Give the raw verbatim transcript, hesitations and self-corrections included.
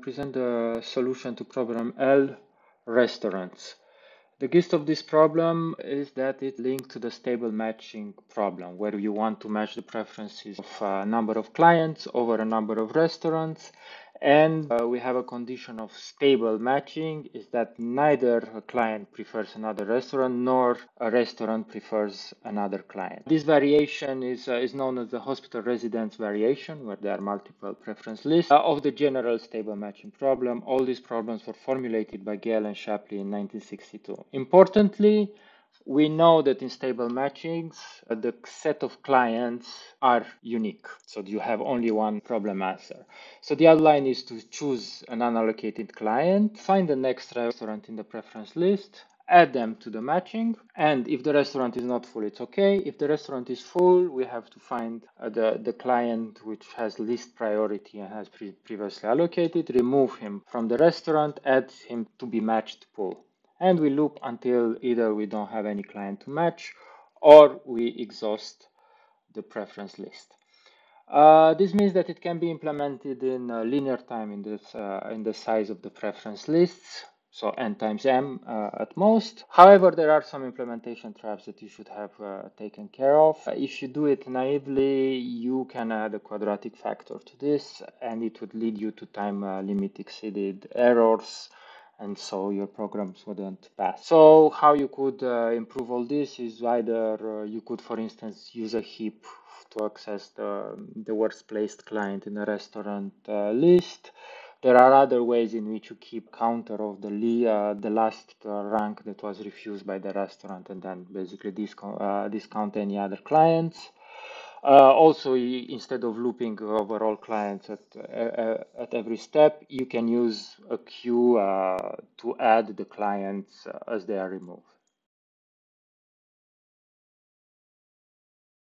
present the solution to problem L, restaurants. The gist of this problem is that it's linked to the stable matching problem, where you want to match the preferences of a number of clients over a number of restaurants. And uh, we have a condition of stable matching, is that neither a client prefers another restaurant nor a restaurant prefers another client. This variation is, uh, is known as the hospital residence variation, where there are multiple preference lists uh, of the general stable matching problem. All these problems were formulated by Gale and Shapley in nineteen sixty-two. Importantly, we know that in stable matchings, uh, the set of clients are unique. So you have only one problem answer. So the outline is to choose an unallocated client, find the next restaurant in the preference list, add them to the matching. And if the restaurant is not full, it's okay. If the restaurant is full, we have to find uh, the, the client which has least priority and has pre previously allocated, remove him from the restaurant, add him to be matched pool. And we loop until either we don't have any client to match or we exhaust the preference list. Uh, this means that it can be implemented in uh, linear time in, this, uh, in the size of the preference lists, so n times m uh, at most. However, there are some implementation traps that you should have uh, taken care of. Uh, if you do it naively, you can add a quadratic factor to this, and it would lead you to time uh, limit exceeded errors, and so your programs wouldn't pass. So how you could uh, improve all this is either uh, you could, for instance, use a heap to access the, the worst placed client in a restaurant uh, list. There are other ways in which you keep counter of the, uh, the last uh, rank that was refused by the restaurant, and then basically discount, uh, discount any other clients. Uh, also, instead of looping over all clients at, uh, at every step, you can use a queue uh, to add the clients uh, as they are removed.